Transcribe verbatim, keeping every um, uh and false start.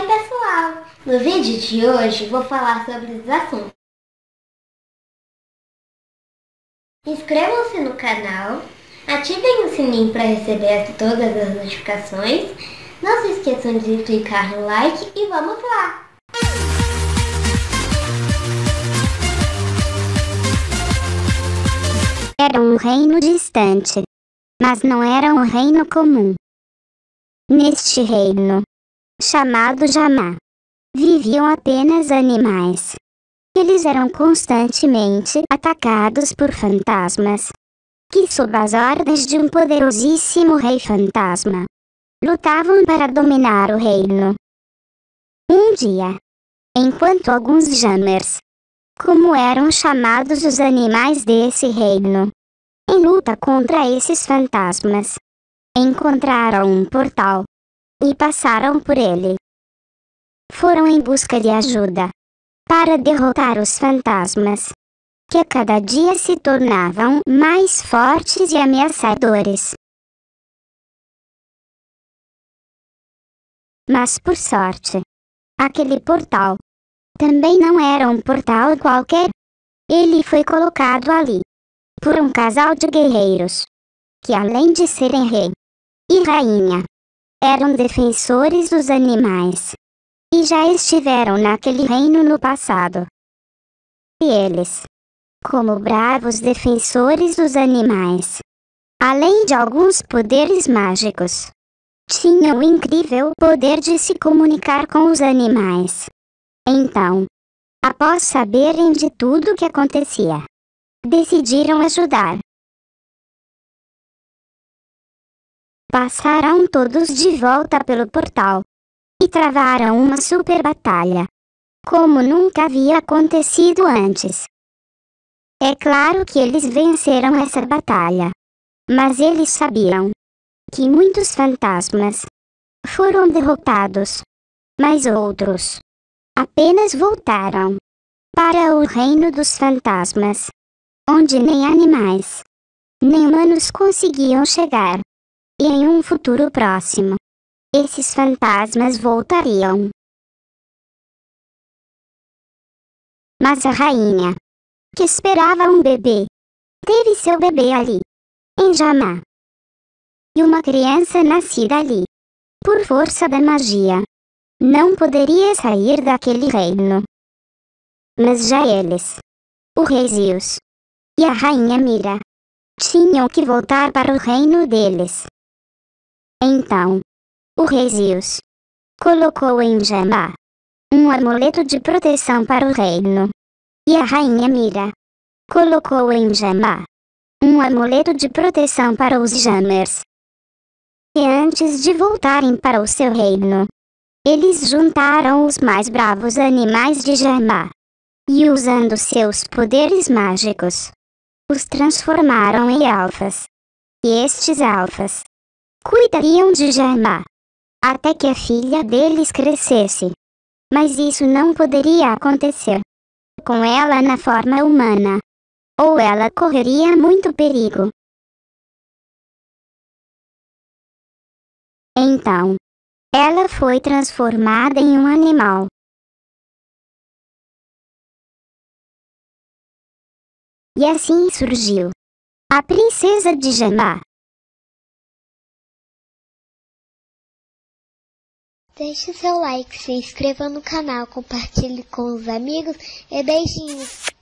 Oi pessoal! No vídeo de hoje vou falar sobre os assuntos. Inscrevam-se no canal, ativem o sininho para receber todas as notificações, não se esqueçam de clicar no like e vamos lá! Era um reino distante, mas não era um reino comum. Neste reino, chamado Jamá, viviam apenas animais. Eles eram constantemente atacados por fantasmas, que sob as ordens de um poderosíssimo rei fantasma, lutavam para dominar o reino. Um dia, enquanto alguns Jamers, como eram chamados os animais desse reino, em luta contra esses fantasmas, encontraram um portal e passaram por ele. Foram em busca de ajuda para derrotar os fantasmas, que a cada dia se tornavam mais fortes e ameaçadores. Mas por sorte, aquele portal também não era um portal qualquer. Ele foi colocado ali por um casal de guerreiros, que além de serem rei e rainha, eram defensores dos animais, e já estiveram naquele reino no passado. E eles, como bravos defensores dos animais, além de alguns poderes mágicos, tinham o incrível poder de se comunicar com os animais. Então, após saberem de tudo o que acontecia, decidiram ajudar. Passaram todos de volta pelo portal e travaram uma super batalha, como nunca havia acontecido antes. É claro que eles venceram essa batalha, mas eles sabiam que muitos fantasmas foram derrotados, mas outros apenas voltaram para o reino dos fantasmas, onde nem animais, nem humanos conseguiam chegar. E em um futuro próximo, esses fantasmas voltariam. Mas a rainha, que esperava um bebê, teve seu bebê ali, em Jamá. E uma criança nascida ali, por força da magia, não poderia sair daquele reino. Mas já eles, o rei Zeus e a rainha Mira, tinham que voltar para o reino deles. Então, o rei Zeus colocou em Jamá um amuleto de proteção para o reino, e a rainha Mira colocou em Jamá um amuleto de proteção para os Jamers. E antes de voltarem para o seu reino, eles juntaram os mais bravos animais de Jamá, e usando seus poderes mágicos, os transformaram em alfas. E estes alfas cuidariam de Jamá até que a filha deles crescesse. Mas isso não poderia acontecer com ela na forma humana, ou ela correria muito perigo. Então, ela foi transformada em um animal. E assim surgiu a princesa de Jamá. Deixe seu like, se inscreva no canal, compartilhe com os amigos e beijinhos!